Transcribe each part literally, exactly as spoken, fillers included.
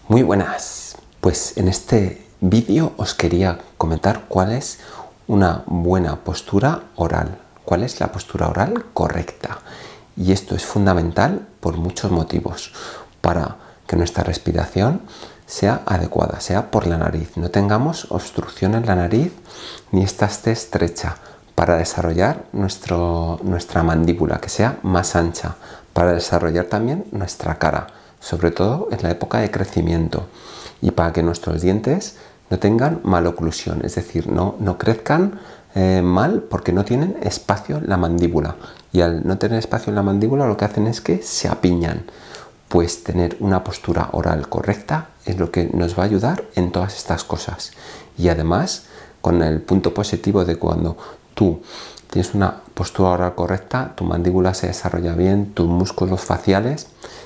Muy buenas, pues en este vídeo os quería comentar cuál es una buena postura oral, cuál es la postura oral correcta. Y esto es fundamental por muchos motivos, para que nuestra respiración sea adecuada, sea por la nariz, no tengamos obstrucción en la nariz ni esta esté estrecha, para desarrollar nuestro, nuestra mandíbula, que sea más ancha, para desarrollar también nuestra cara, sobre todo en la época de crecimiento, y para que nuestros dientes no tengan maloclusión, es decir, no, no crezcan eh, mal porque no tienen espacio en la mandíbula, y al no tener espacio en la mandíbula lo que hacen es que se apiñan. Pues tener una postura oral correcta es lo que nos va a ayudar en todas estas cosas, y además con el punto positivo de cuando tú tienes una postura oral correcta, tu mandíbula se desarrolla bien, tus músculos faciales,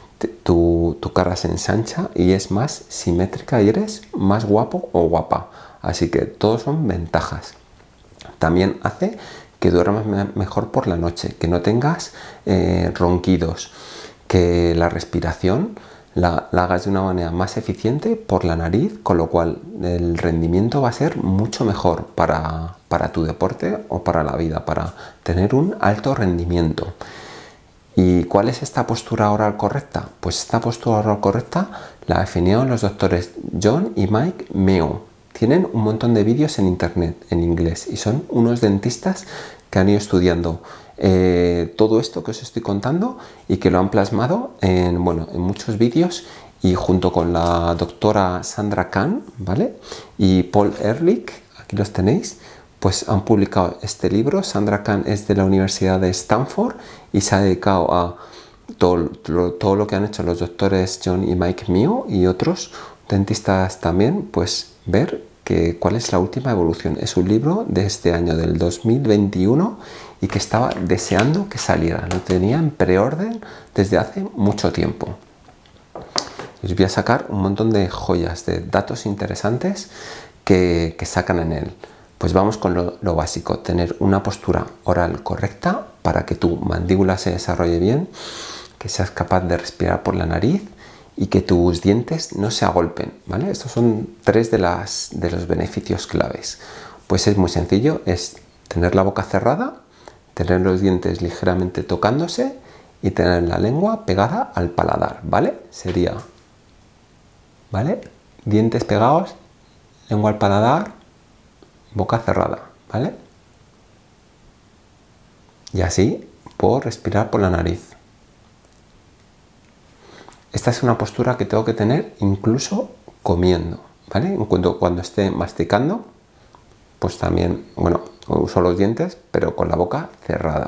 Tu, tu cara se ensancha y es más simétrica y eres más guapo o guapa. Así que todos son ventajas. También hace que duermas mejor por la noche, que no tengas eh, ronquidos, que la respiración la, la hagas de una manera más eficiente por la nariz, con lo cual el rendimiento va a ser mucho mejor para, para tu deporte o para la vida, para tener un alto rendimiento. ¿Y cuál es esta postura oral correcta? Pues esta postura oral correcta la definieron los doctores John y Mike Meo. Tienen un montón de vídeos en internet en inglés y son unos dentistas que han ido estudiando eh, todo esto que os estoy contando y que lo han plasmado en, bueno, en muchos vídeos, y junto con la doctora Sandra Kahn, ¿vale? y Paul Ehrlich, aquí los tenéis, pues han publicado este libro. Sandra Kahn es de la Universidad de Stanford y se ha dedicado a todo lo, todo lo que han hecho los doctores John y Mike Meo y otros dentistas también, pues ver que, cuál es la última evolución. Es un libro de este año, del dos mil veintiuno, y que estaba deseando que saliera. Lo tenía en preorden desde hace mucho tiempo. Os voy a sacar un montón de joyas, de datos interesantes que, que sacan en él. Pues vamos con lo, lo básico, tener una postura oral correcta para que tu mandíbula se desarrolle bien, que seas capaz de respirar por la nariz y que tus dientes no se agolpen, ¿vale? Estos son tres de, las, de los beneficios claves. Pues es muy sencillo, es tener la boca cerrada, tener los dientes ligeramente tocándose y tener la lengua pegada al paladar, ¿vale? Sería, ¿vale? Dientes pegados, lengua al paladar, boca cerrada, ¿vale? Y así puedo respirar por la nariz. Esta es una postura que tengo que tener incluso comiendo, ¿vale? Cuando, cuando esté masticando, pues también, bueno, uso los dientes, pero con la boca cerrada.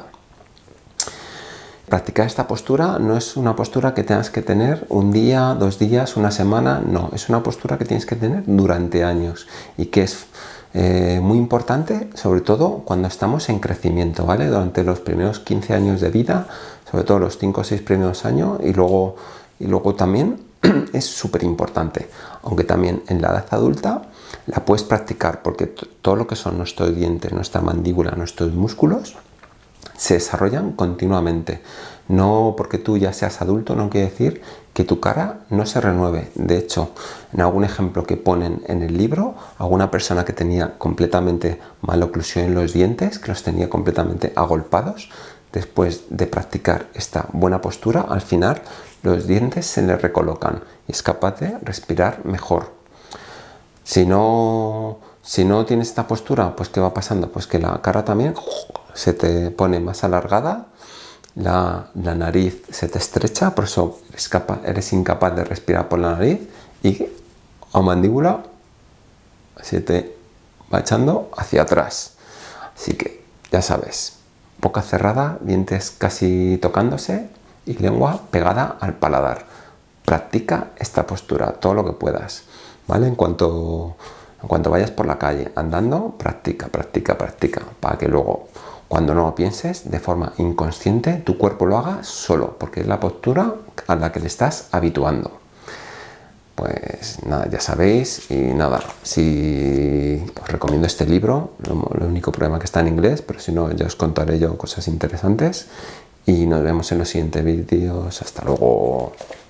Practicar esta postura no es una postura que tengas que tener un día, dos días, una semana, no. Es una postura que tienes que tener durante años y que es Eh, muy importante, sobre todo cuando estamos en crecimiento, ¿vale? Durante los primeros quince años de vida, sobre todo los cinco o seis primeros años, y luego, y luego también es súper importante, aunque también en la edad adulta la puedes practicar, porque todo lo que son nuestros dientes, nuestra mandíbula, nuestros músculos se desarrollan continuamente. No porque tú ya seas adulto no quiere decir que tu cara no se renueve. De hecho, en algún ejemplo que ponen en el libro, alguna persona que tenía completamente maloclusión en los dientes, que los tenía completamente agolpados, después de practicar esta buena postura, al final los dientes se le recolocan y es capaz de respirar mejor. Si no, si no tienes esta postura, pues ¿qué va pasando? Pues que la cara también se te pone más alargada, la, la nariz se te estrecha, por eso eres, capaz, eres incapaz de respirar por la nariz, y la mandíbula se te va echando hacia atrás. Así que ya sabes, boca cerrada, dientes casi tocándose y lengua pegada al paladar. Practica esta postura todo lo que puedas, ¿vale? En cuanto, en cuanto vayas por la calle andando, practica, practica, practica, para que luego, cuando no lo pienses, de forma inconsciente, tu cuerpo lo haga solo, porque es la postura a la que le estás habituando. Pues nada, ya sabéis, y nada, si os recomiendo este libro, lo, lo único problema que está en inglés, pero si no, ya os contaré yo cosas interesantes, y nos vemos en los siguientes vídeos. Hasta luego.